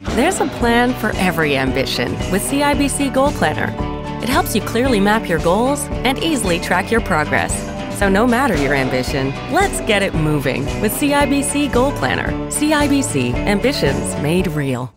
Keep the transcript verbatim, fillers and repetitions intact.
There's a plan for every ambition with C I B C GoalPlanner. It helps you clearly map your goals and easily track your progress. So no matter your ambition, let's get it moving with C I B C GoalPlanner. C I B C, ambitions made real.